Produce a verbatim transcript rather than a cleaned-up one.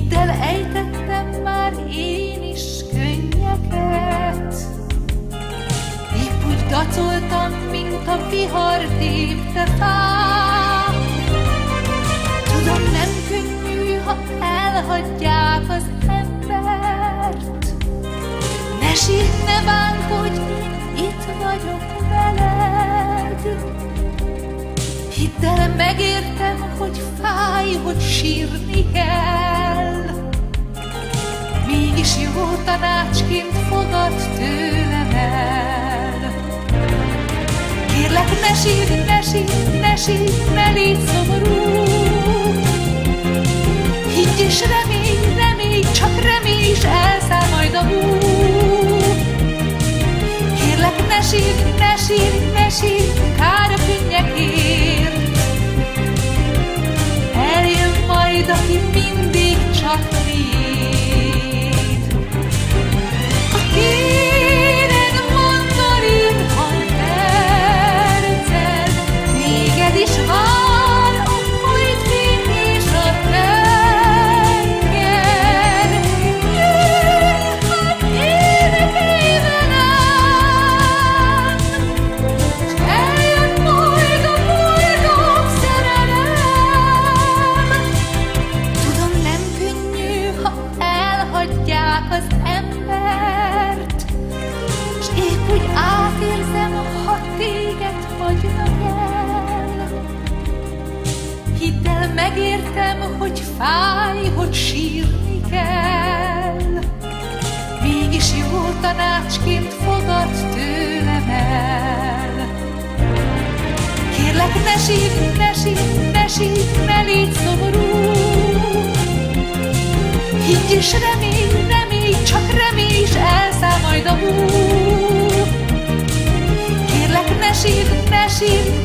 Hidd el, ejtettem már én is könnyeket, épp úgy dacoltam, mint a vihar tépte fák. Tudom, nem könnyű, ha elhagyják az embert. Ne sírj, ne bánkodj, itt vagyok veled. Hidd el, megértem, hogy fáj, hogy sírni kell. Mégis jó tanácsként fogad tőlem el. Kérlek, ne sírj, ne sírj, ne sírj, ne légy szomorú. Higgy és remélj, remélj, csak remélj, és elszáll majd a hú. Kérlek, ne sírj, ne sírj, ne sírj, kár a könnyekért. Eljön majd, aki mindig csak tiéd. A kéred mandarin hangperced, téged is vár a folyt fény és a tenger. Jöjj, hát énekelj velem, s eljön majd a boldog szerelem. Tudom, nem könnyű, ha elhagyják az embert, s épp úgy átérzem, ha téged hagynak el. Hidd el, megértem, hogy fáj, hogy sírni kell. Mégis jó tanácsként fogad tőlem el. Kérlek, ne sírj, ne sírj, ne sírj, ne légy szomorú. Higgy és remélj, remélj, csak remélj, és elszáll majd a hú. Kérlek, ne sírj, ne sírj,